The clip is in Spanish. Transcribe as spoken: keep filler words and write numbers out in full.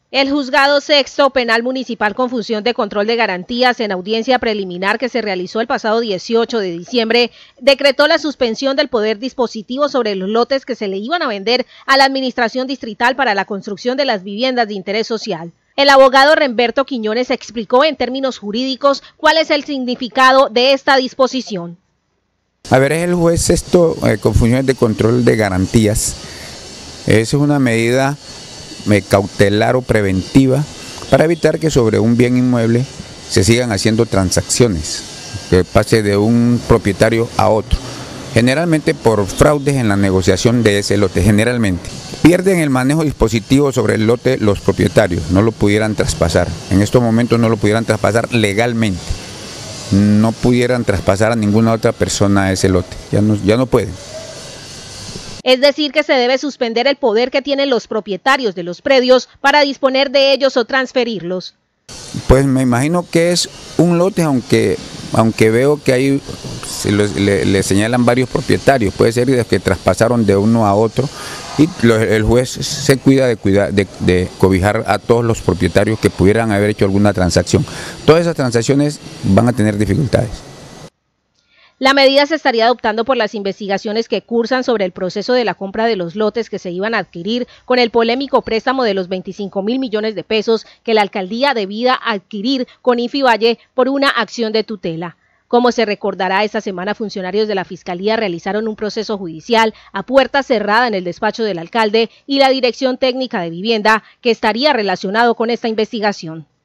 El Juzgado Sexto Penal Municipal con función de control de garantías en audiencia preliminar que se realizó el pasado dieciocho de diciembre, decretó la suspensión del poder dispositivo sobre los lotes que se le iban a vender a la Administración Distrital para la construcción de las viviendas de interés social. El abogado Remberto Quiñones explicó en términos jurídicos cuál es el significado de esta disposición. A ver, es el juez sexto eh, con funciones de control de garantías. Es una medida cautelar o preventiva para evitar que sobre un bien inmueble se sigan haciendo transacciones, que pase de un propietario a otro, generalmente por fraudes en la negociación de ese lote, generalmente. Pierden el manejo dispositivo sobre el lote los propietarios, no lo pudieran traspasar, en estos momentos no lo pudieran traspasar legalmente, no pudieran traspasar a ninguna otra persona a ese lote, ya no, ya no pueden. Es decir, que se debe suspender el poder que tienen los propietarios de los predios para disponer de ellos o transferirlos. Pues me imagino que es un lote, aunque, aunque veo que ahí se lo, le, le señalan varios propietarios, puede ser de que traspasaron de uno a otro y lo, el juez se cuida de, cuida, de, de cobijar a todos los propietarios que pudieran haber hecho alguna transacción. Todas esas transacciones van a tener dificultades. La medida se estaría adoptando por las investigaciones que cursan sobre el proceso de la compra de los lotes que se iban a adquirir con el polémico préstamo de los veinticinco mil millones de pesos que la alcaldía debía adquirir con Infivalle por una acción de tutela. Como se recordará, esta semana funcionarios de la Fiscalía realizaron un proceso judicial a puerta cerrada en el despacho del alcalde y la Dirección Técnica de Vivienda que estaría relacionado con esta investigación.